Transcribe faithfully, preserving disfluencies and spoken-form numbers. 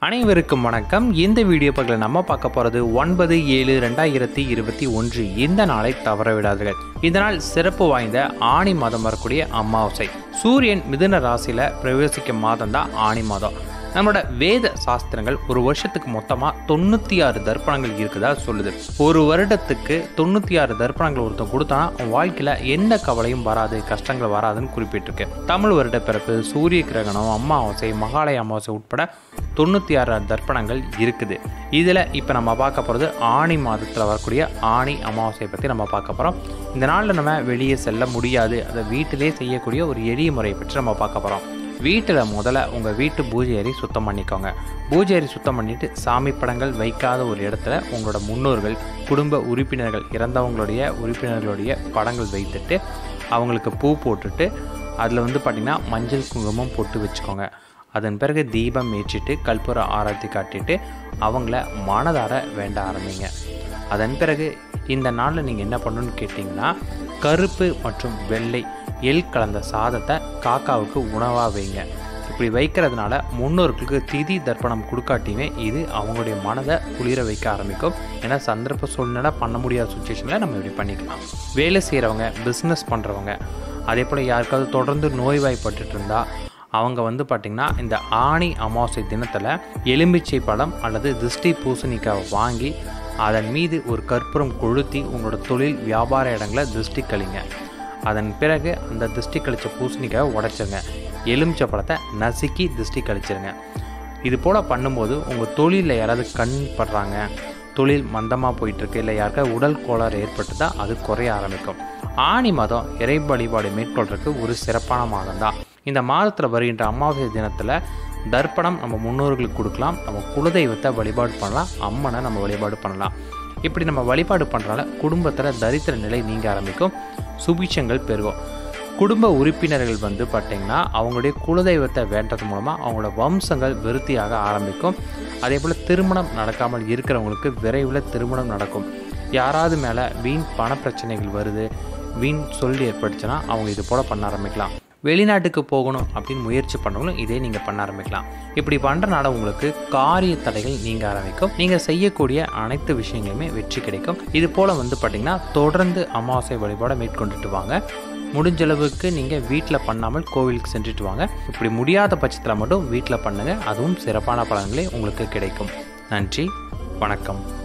அனைவருக்கும் வணக்கம். இந்த வீடியோ பக்கத்தில் நம்ம பார்க்க போகிறது ஒன்பது ஏழு ரெண்டாயிரத்தி இருபத்தி ஒன்று இந்த நாளை தவறவிடாதீர்கள். இதனால் சிறப்பு வாய்ந்த ஆணி மாதம் வரக்கூடிய அமாவாசை. சூரியன் மிதுன ராசியில் பிரவேசிக்கும் மாதம் தான் ஆணி மாதம். நம்மளோட வேத சாஸ்திரங்கள் ஒரு வருஷத்துக்கு மொத்தமாக தொண்ணூற்றி ஆறு தர்ப்பணங்கள் இருக்குதா சொல்லுது. ஒரு வருடத்துக்கு தொண்ணூற்றி ஆறு தர்ப்பணங்கள் ஒருத்தன் கொடுத்தானா அவன் வாழ்க்கையில் எந்த கவலையும் வராது, கஷ்டங்கள் வராதுன்னு குறிப்பிட்டிருக்கு. தமிழ் வருட பிறப்பு, சூரிய கிரகணம், அமாவாசை, மகாலய அமாவாசை உட்பட தொண்ணூற்றி ஆறு தர்ப்பணங்கள் இருக்குது. இதில் இப்போ நம்ம பார்க்க போகிறது ஆணி மாதத்தில் வரக்கூடிய ஆணி அமாவாசையை பற்றி நம்ம பார்க்க போகிறோம். இந்த நாளில் நம்ம வெளியே செல்ல முடியாது, அதை வீட்டிலே செய்யக்கூடிய ஒரு எளிய முறையை பற்றி நம்ம பார்க்க போகிறோம். வீட்டில் முதல்ல உங்கள் வீட்டு பூஜை அறை சுத்தம் பண்ணிக்கோங்க. பூஜை அறை சுத்தம் பண்ணிவிட்டு சாமி படங்கள் வைக்காத ஒரு இடத்துல உங்களோட முன்னோர்கள், குடும்ப உறுப்பினர்கள், இறந்தவங்களுடைய உறுப்பினர்களுடைய படங்கள் வைத்துட்டு அவங்களுக்கு பூ போட்டுட்டு அதில் வந்து பார்த்திங்கன்னா மஞ்சள் குங்குமம் போட்டு வச்சுக்கோங்க. அதன் பிறகு தீபம் ஏற்றிட்டு கற்பூர ஆராத்தி காட்டிட்டு அவங்கள மனதார வேண்ட ஆரம்பிங்க. அதன் பிறகு இந்த நாளில் நீங்கள் என்ன பண்ணணும்னு கேட்டிங்கன்னா, கருப்பு மற்றும் வெள்ளை எள் கலந்த சாதத்தை காக்காவுக்கு உணவாக வைங்க. இப்படி வைக்கிறதுனால முன்னோர்களுக்கு திதி தர்ப்பணம் கொடுக்காட்டியுமே இது அவங்களுடைய மனதை குளிர வைக்க ஆரம்பிக்கும். ஏன்னா சந்தர்ப்ப சூழ்நிலை பண்ண முடியாத சுச்சுவேஷனில் நம்ம இப்படி பண்ணிக்கலாம். வேலை செய்கிறவங்க, பிஸ்னஸ் பண்ணுறவங்க, அதே போல் யாருக்காவது தொடர்ந்து நோய்வாய்ப்பட்டு இருந்தால் அவங்க வந்து பார்த்திங்கன்னா இந்த ஆணி அமாவாசை தினத்தில் எலும்பிச்சை பழம் அல்லது திருஷ்டி பூசணிக்காவை வாங்கி அதன் மீது ஒரு கற்பூரம் கொளுத்தி உங்களோட தொழில் வியாபார இடங்களை திருஷ்டி கழிங்க. அதன் பிறகு அந்த திருஷ்டி கழிச்ச பூசணிக்காவை உடைச்சிருங்க. எலுமிச்சை பழத்தை நசுக்கி திருஷ்டி கழிச்சிருங்க. இது போல் பண்ணும்போது உங்கள் தொழிலில் யாராவது கண் படுறாங்க, தொழில் மந்தமாக போயிட்டுருக்கு, இல்லை யாருக்காவது உடல் கோளாறு ஏற்பட்டுதா அது குறைய ஆரம்பிக்கும். ஆணி மாதம் இறை வழிபாடு மேற்கொள்றதுக்கு ஒரு சிறப்பான மாதம் தான். இந்த மாதத்தில் வருகின்ற அமாவாசை தினத்தில் தர்ப்பணம் நம்ம முன்னோர்களுக்கு கொடுக்கலாம், நம்ம குலதெய்வத்தை வழிபாடு பண்ணலாம், அம்மனை நம்ம வழிபாடு பண்ணலாம். இப்படி நம்ம வழிபாடு பண்ணுறனால குடும்பத்தில் தரித்திர நிலை நீங்க ஆரம்பிக்கும், சுபிட்சங்கள் பெருகும். குடும்ப உறுப்பினர்கள் வந்து பார்த்திங்கன்னா அவங்களுடைய குலதெய்வத்தை வேண்டது மூலமாக அவங்களோட வம்சங்கள் விருத்தியாக ஆரம்பிக்கும். அதே போல் திருமணம் நடக்காமல் இருக்கிறவங்களுக்கு விரைவில் திருமணம் நடக்கும். யாராவது மேலே வீண் பண பிரச்சனைகள் வருது, வீண் சொல் ஏற்பட்டுச்சுன்னா அவங்க இது போல் பண்ண ஆரம்பிக்கலாம். வெளிநாட்டுக்கு போகணும் அப்படின்னு முயற்சி பண்ணவங்களும் இதே நீங்கள் பண்ண ஆரம்பிக்கலாம். இப்படி பண்ணுறனால உங்களுக்கு காரிய தடைகள் நீங்க ஆரம்பிக்கும். நீங்கள் செய்யக்கூடிய அனைத்து விஷயங்களுமே வெற்றி கிடைக்கும். இது போல் வந்து பார்த்திங்கன்னா தொடர்ந்து அமாவாசை வழிபாடை மேற்கொண்டுட்டு வாங்க. முடிஞ்சளவுக்கு நீங்கள் வீட்டில் பண்ணாமல் கோவிலுக்கு சென்றுட்டு வாங்க. இப்படி முடியாத பட்சத்தில் மட்டும் வீட்டில் பண்ணுங்கள், அதுவும் சிறப்பான பலன்களே உங்களுக்கு கிடைக்கும். நன்றி, வணக்கம்.